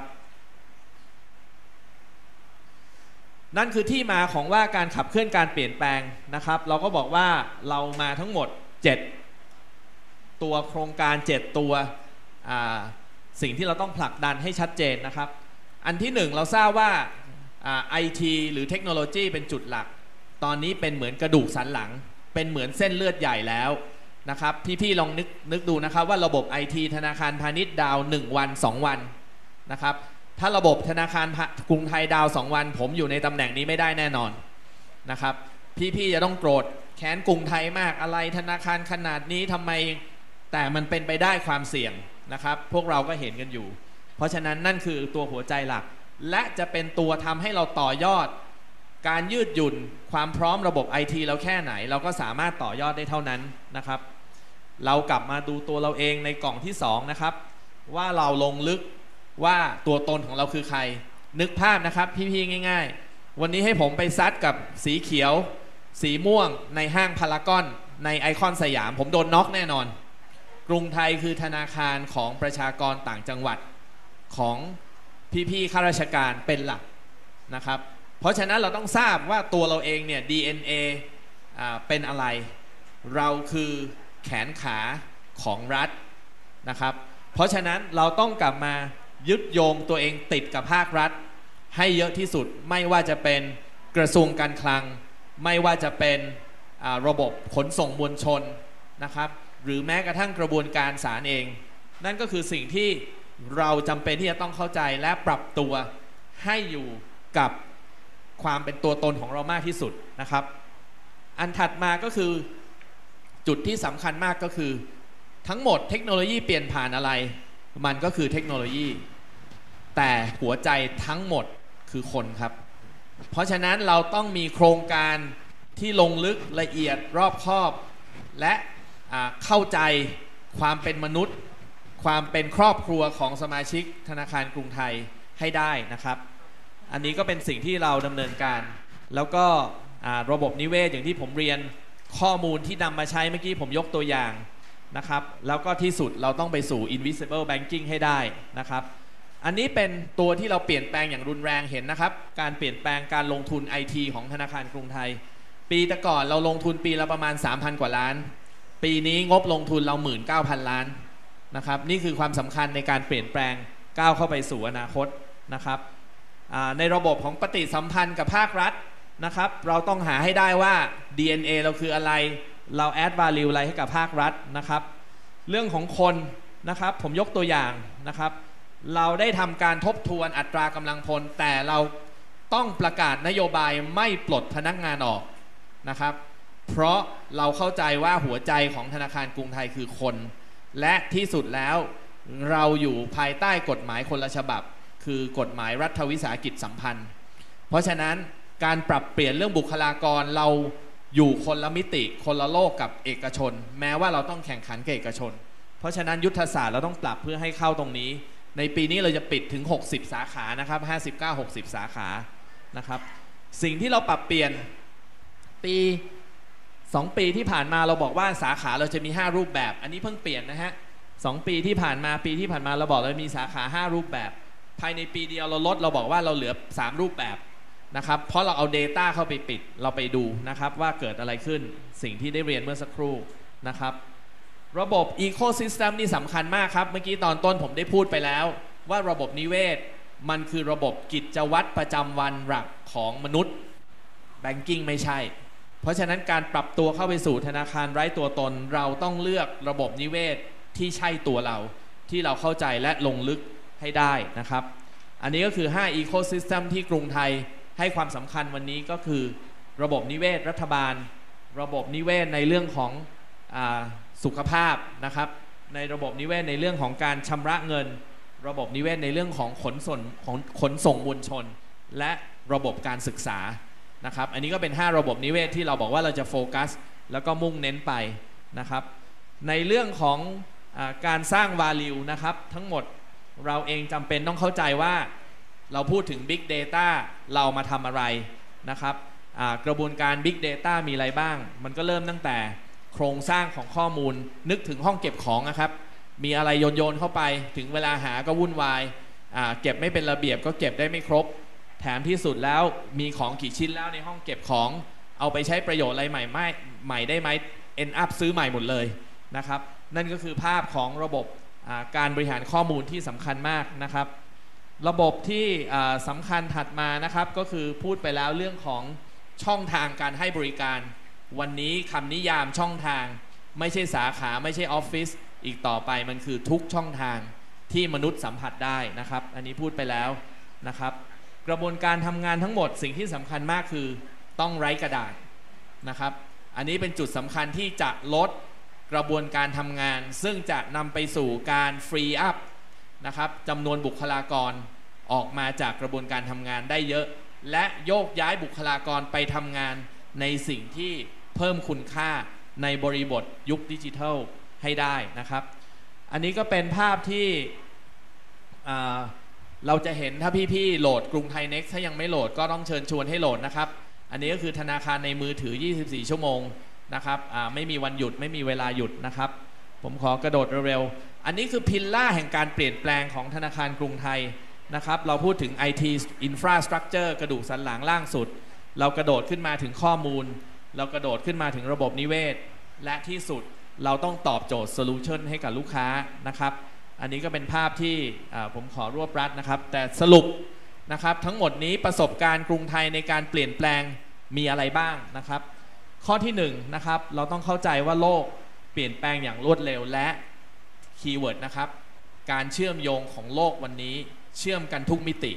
นั่นคือที่มาของว่าการขับเคลื่อนการเปลี่ยนแปลงนะครับเราก็บอกว่าเรามาทั้งหมดเจ็ดตัวโครงการเจ็ดตัวสิ่งที่เราต้องผลักดันให้ชัดเจนนะครับอันที่หนึ่งเราทราบว่า ไอ ที หรือเทคโนโลยีเป็นจุดหลักตอนนี้เป็นเหมือนกระดูกสันหลังเป็นเหมือนเส้นเลือดใหญ่แล้วนะครับพี่ๆลองนึกนึกดูนะครับว่าระบบ ไอ ที ธนาคารพาณิชย์ดาวหนึ่งวันสองวันนะครับถ้าระบบธนาคารกรุงไทยดาวสองวันผมอยู่ในตำแหน่งนี้ไม่ได้แน่นอนนะครับพี่ๆจะต้องโกรธแค้นกรุงไทยมากอะไรธนาคารขนาดนี้ทำไมแต่มันเป็นไปได้ความเสี่ยงนะครับพวกเราก็เห็นกันอยู่เพราะฉะนั้นนั่นคือตัวหัวใจหลักและจะเป็นตัวทำให้เราต่อยอดการยืดหยุ่นความพร้อมระบบ ไอ ที เราแค่ไหนเราก็สามารถต่อยอดได้เท่านั้นนะครับเรากลับมาดูตัวเราเองในกล่องที่สองนะครับว่าเราลงลึกว่าตัวตนของเราคือใครนึกภาพนะครับพี่ๆง่ายๆวันนี้ให้ผมไปซัดกับสีเขียวสีม่วงในห้างพารากอนในไอคอนสยามผมโดนน็อกแน่นอนกรุงไทยคือธนาคารของประชากรต่างจังหวัดของพี่ๆข้าราชการเป็นหลักนะครับเพราะฉะนั้นเราต้องทราบว่าตัวเราเองเนี่ย ดี เอ็น เอ อ่าเป็นอะไรเราคือแขนขาของรัฐนะครับเพราะฉะนั้นเราต้องกลับมายึดโยงตัวเองติดกับภาครัฐให้เยอะที่สุดไม่ว่าจะเป็นกระทรวงการคลังไม่ว่าจะเป็นระบบขนส่งมวลชนนะครับหรือแม้กระทั่งกระบวนการศาลเองนั่นก็คือสิ่งที่เราจำเป็นที่จะต้องเข้าใจและปรับตัวให้อยู่กับความเป็นตัวตนของเรามากที่สุดนะครับอันถัดมาก็คือจุดที่สำคัญมากก็คือทั้งหมดเทคโนโลยีเปลี่ยนผ่านอะไรมันก็คือเทคโนโลยีแต่หัวใจทั้งหมดคือคนครับเพราะฉะนั้นเราต้องมีโครงการที่ลงลึกละเอียดรอบคอบและเข้าใจความเป็นมนุษย์ความเป็นครอบครัวของสมาชิกธนาคารกรุงไทยให้ได้นะครับอันนี้ก็เป็นสิ่งที่เราดำเนินการแล้วก็ระบบนิเวศอย่างที่ผมเรียนข้อมูลที่นำมาใช้เมื่อกี้ผมยกตัวอย่างนะครับแล้วก็ที่สุดเราต้องไปสู่ invisible banking ให้ได้นะครับอันนี้เป็นตัวที่เราเปลี่ยนแปลงอย่างรุนแรงเห็นนะครับการเปลี่ยนแปลงการลงทุน ไอ ที ของธนาคารกรุงไทยปีแต่ก่อนเราลงทุนปีละประมาณ สามพัน กว่าล้านปีนี้งบลงทุนเรา หนึ่งหมื่นเก้าพัน ล้านนะครับนี่คือความสำคัญในการเปลี่ยนแปลงก้าวเข้าไปสู่อนาคตนะครับในระบบของปฏิสัมพันธ์กับภาครัฐนะครับเราต้องหาให้ได้ว่า ดี เอ็น เอ เราคืออะไรเรา add value อะไรให้กับภาครัฐนะครับเรื่องของคนนะครับผมยกตัวอย่างนะครับเราได้ทำการทบทวนอัตรากำลังพลแต่เราต้องประกาศนโยบายไม่ปลดพนักงานออกนะครับเพราะเราเข้าใจว่าหัวใจของธนาคารกรุงไทยคือคนและที่สุดแล้วเราอยู่ภายใต้กฎหมายคนละฉบับคือกฎหมายรัฐวิสาหกิจสัมพันธ์เพราะฉะนั้นการปรับเปลี่ยนเรื่องบุคลากรเราอยู่คนละมิติคนละโลกกับเอกชนแม้ว่าเราต้องแข่งขันกับเอกชนเพราะฉะนั้นยุทธศาสตร์เราต้องปรับเพื่อให้เข้าตรงนี้ในปีนี้เราจะปิดถึงหกสิบสาขานะครับห้าสิบเก้า หกสิบสาขานะครับสิ่งที่เราปรับเปลี่ยนปีสองปีที่ผ่านมาเราบอกว่าสาขาเราจะมีห้ารูปแบบอันนี้เพิ่งเปลี่ยนนะฮะสองปีที่ผ่านมาปีที่ผ่านมาเราบอกเรามีสาขาห้ารูปแบบภายในปีเดียวเราลดเราบอกว่าเราเหลือสามรูปแบบนะครับเพราะเราเอา Data เข้าไปปิดเราไปดูนะครับว่าเกิดอะไรขึ้นสิ่งที่ได้เรียนเมื่อสักครู่นะครับระบบ Ecosystem นี่สำคัญมากครับเมื่อกี้ตอนต้นผมได้พูดไปแล้วว่าระบบนิเวศมันคือระบบกิจวัตรประจำวันหลักของมนุษย์ Banking ไม่ใช่เพราะฉะนั้นการปรับตัวเข้าไปสู่ธนาคารไร้ตัวตนเราต้องเลือกระบบนิเวศที่ใช่ตัวเราที่เราเข้าใจและลงลึกให้ได้นะครับอันนี้ก็คือห้า Ecosystem ที่กรุงไทยให้ความสำคัญวันนี้ก็คือระบบนิเวศรัฐบาลระบบนิเวศในเรื่องของอ่าสุขภาพนะครับในระบบนิเวศในเรื่องของการชำระเงินระบบนิเวศในเรื่องของขนส่งของขนส่งมวลชนและระบบการศึกษานะครับอันนี้ก็เป็นห้าระบบนิเวศที่เราบอกว่าเราจะโฟกัสแล้วก็มุ่งเน้นไปนะครับในเรื่องของอ่าการสร้าง value นะครับทั้งหมดเราเองจำเป็นต้องเข้าใจว่าเราพูดถึง Big Data เรามาทำอะไรนะครับกระบวนการ Big Data มีอะไรบ้างมันก็เริ่มตั้งแต่โครงสร้างของข้อมูลนึกถึงห้องเก็บของนะครับมีอะไรโยนโยนเข้าไปถึงเวลาหาก็วุ่นวายเก็บไม่เป็นระเบียบก็เก็บได้ไม่ครบแถมที่สุดแล้วมีของกี่ชิ้นแล้วในห้องเก็บของเอาไปใช้ประโยชน์อะไรใหม่ไม่ใหม่ได้ไหม end up ซื้อใหม่หมดเลยนะครับนั่นก็คือภาพของระบบการบริหารข้อมูลที่สำคัญมากนะครับระบบที่สำคัญถัดมานะครับก็คือพูดไปแล้วเรื่องของช่องทางการให้บริการวันนี้คำนิยามช่องทางไม่ใช่สาขาไม่ใช่ออฟฟิศอีกต่อไปมันคือทุกช่องทางที่มนุษย์สัมผัสได้นะครับอันนี้พูดไปแล้วนะครับกระบวนการทำงานทั้งหมดสิ่งที่สำคัญมากคือต้องไร้กระดาษนะครับอันนี้เป็นจุดสำคัญที่จะลดกระบวนการทำงานซึ่งจะนำไปสู่การฟรีอัพนะครับจำนวนบุคลากรออกมาจากกระบวนการทำงานได้เยอะและโยกย้ายบุคลากรไปทำงานในสิ่งที่เพิ่มคุณค่าในบริบทยุคดิจิทัลให้ได้นะครับอันนี้ก็เป็นภาพที่เราจะเห็นถ้าพี่ๆโหลดกรุงไทย Next ถ้ายังไม่โหลดก็ต้องเชิญชวนให้โหลดนะครับอันนี้ก็คือธนาคารในมือถือยี่สิบสี่ชั่วโมงนะครับไม่มีวันหยุดไม่มีเวลาหยุดนะครับผมขอกระโดดเร็วๆอันนี้คือพิลล่าแห่งการเปลี่ยนแปลงของธนาคารกรุงไทยนะครับเราพูดถึง ไอ ที Infrastructure กระดูกสันหลังล่างสุดเรากระโดดขึ้นมาถึงข้อมูลเรากระโดดขึ้นมาถึงระบบนิเวศและที่สุดเราต้องตอบโจทย์โซลูชันให้กับลูกค้านะครับอันนี้ก็เป็นภาพที่ผมขอรวบรัดนะครับแต่สรุปนะครับทั้งหมดนี้ประสบการณ์กรุงไทยในการเปลี่ยนแปลงมีอะไรบ้างนะครับข้อที่หนึ่งนะครับเราต้องเข้าใจว่าโลกเปลี่ยนแปลงอย่างรวดเร็วและคีย์เวิร์ดนะครับการเชื่อมโยงของโลกวันนี้เชื่อมกันทุกมิติ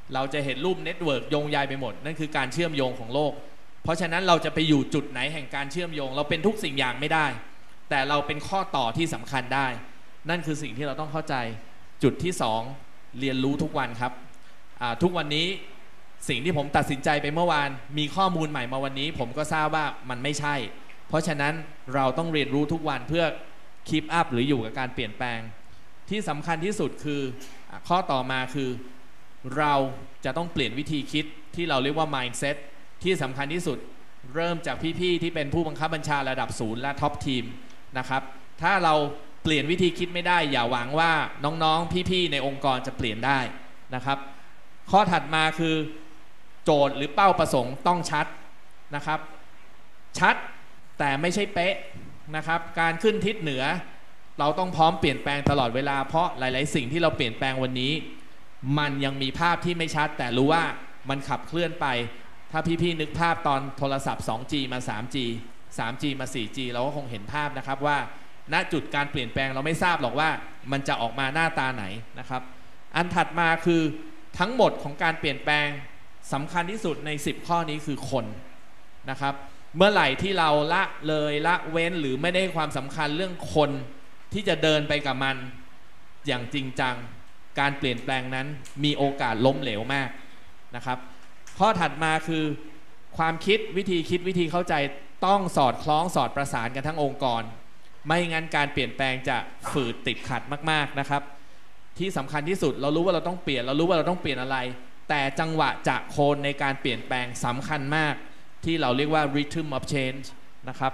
เราจะเห็นรูปเน็ตเวิร์กโยงใยไปหมดนั่นคือการเชื่อมโยงของโลกเพราะฉะนั้นเราจะไปอยู่จุดไหนแห่งการเชื่อมโยงเราเป็นทุกสิ่งอย่างไม่ได้แต่เราเป็นข้อต่อที่สำคัญได้นั่นคือสิ่งที่เราต้องเข้าใจจุดที่สองเรียนรู้ทุกวันครับทุกวันนี้สิ่งที่ผมตัดสินใจไปเมื่อวานมีข้อมูลใหม่มาวันนี้ผมก็ทราบว่ามันไม่ใช่เพราะฉะนั้นเราต้องเรียนรู้ทุกวันเพื่อคีปอัพหรืออยู่กับการเปลี่ยนแปลงที่สำคัญที่สุดคือข้อต่อมาคือเราจะต้องเปลี่ยนวิธีคิดที่เราเรียกว่า mindset ที่สำคัญที่สุดเริ่มจากพี่ๆที่เป็นผู้บังคับบัญชาระดับศูนย์และท็อปทีมนะครับถ้าเราเปลี่ยนวิธีคิดไม่ได้อย่าหวังว่าน้องๆพี่ๆในองค์กรจะเปลี่ยนได้นะครับข้อถัดมาคือโจทย์หรือเป้าประสงค์ต้องชัดนะครับชัดแต่ไม่ใช่เป๊ะนะครับการขึ้นทิศเหนือเราต้องพร้อมเปลี่ยนแปลงตลอดเวลาเพราะหลายๆสิ่งที่เราเปลี่ยนแปลงวันนี้มันยังมีภาพที่ไม่ชัดแต่รู้ว่ามันขับเคลื่อนไปถ้าพี่ๆนึกภาพตอนโทรศัพท์ สองจี มา สามจี สามจี มา สี่จี เราก็คงเห็นภาพนะครับว่าณจุดการเปลี่ยนแปลงเราไม่ทราบหรอกว่ามันจะออกมาหน้าตาไหนนะครับอันถัดมาคือทั้งหมดของการเปลี่ยนแปลงสำคัญที่สุดในสิบข้อนี้คือคนนะครับเมื่อไหร่ที่เราละเลยละเว้นหรือไม่ได้ความสำคัญเรื่องคนที่จะเดินไปกับมันอย่างจริงจังการเปลี่ยนแปลงนั้นมีโอกาสล้มเหลวมากนะครับข้อถัดมาคือความคิดวิธีคิดวิธีเข้าใจต้องสอดคล้องสอดประสานกันทั้งองค์กรไม่งั้นการเปลี่ยนแปลงจะฝืดติดขัดมากๆนะครับที่สำคัญที่สุดเรารู้ว่าเราต้องเปลี่ยนเรารู้ว่าเราต้องเปลี่ยนอะไรแต่จังหวะจะโคนในการเปลี่ยนแปลงสำคัญมากที่เราเรียกว่า rhythm of change นะครับ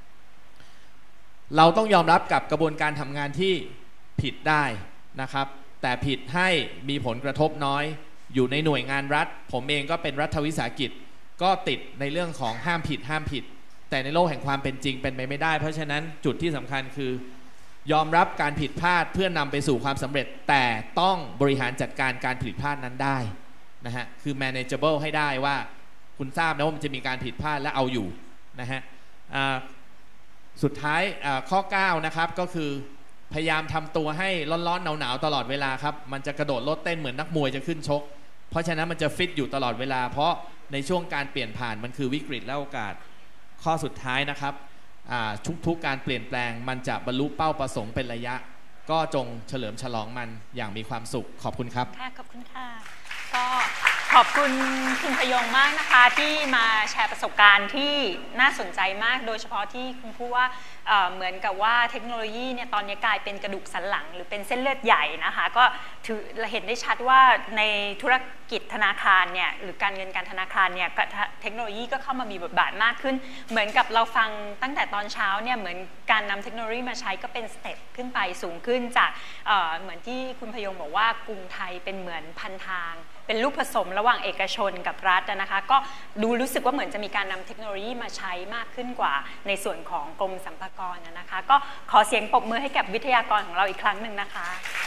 เราต้องยอมรับกับกระบวนการทำงานที่ผิดได้นะครับแต่ผิดให้มีผลกระทบน้อยอยู่ในหน่วยงานรัฐผมเองก็เป็นรัฐวิสาหกิจก็ติดในเรื่องของห้ามผิดห้ามผิดแต่ในโลกแห่งความเป็นจริงเป็นไปไม่ได้เพราะฉะนั้นจุดที่สำคัญคือยอมรับการผิดพลาดเพื่อนำไปสู่ความสำเร็จแต่ต้องบริหารจัดการการผิดพลาดนั้นได้นะฮะคือ manageable ให้ได้ว่าคุณทราบนะว่ามันจะมีการผิดพลาดและเอาอยู่นะฮะสุดท้ายข้อเก้านะครับก็คือพยายามทำตัวให้ร้อนๆหนาวๆตลอดเวลาครับมันจะกระโดดโลดเต้นเหมือนนักมวยจะขึ้นชกเพราะฉะนั้นมันจะฟิตอยู่ตลอดเวลาเพราะในช่วงการเปลี่ยนผ่านมันคือวิกฤตและโอกาสข้อสุดท้ายนะครับทุกๆการเปลี่ยนแปลงมันจะบรรลุเป้าประสงค์เป็นระยะก็จงเฉลิมฉลองมันอย่างมีความสุขขอบคุณครับค่ะขอบคุณค่ะก็ขอบคุณคุณพยงมากนะคะที่มาแชร์ประสบการณ์ที่น่าสนใจมากโดยเฉพาะที่คุณพูดว่า เอ่อ เหมือนกับว่าเทคโนโลยีเนี่ยตอนนี้กลายเป็นกระดูกสันหลังหรือเป็นเส้นเลือดใหญ่นะคะก็ถือเห็นได้ชัดว่าในธุรกิจธนาคารเนี่ยหรือการเงินการธนาคารเนี่ยเทคโนโลยีก็เข้ามามีบทบาทมากขึ้นเหมือนกับเราฟังตั้งแต่ตอนเช้าเนี่ยเหมือนการนำเทคโนโลยีมาใช้ก็เป็นสเต็ปขึ้นไปสูงขึ้นจาก เอ่อ เหมือนที่คุณพยงบอกว่ากรุงไทยเป็นเหมือนพันทางเป็นลูกผสมระหว่างเอกชนกับรัฐนะคะก็ดูรู้สึกว่าเหมือนจะมีการนำเทคโนโลยีมาใช้มากขึ้นกว่าในส่วนของกรมสรรพากรนะคะก็ขอเสียงปรบมือให้กับวิทยากรของเราอีกครั้งหนึ่งนะคะ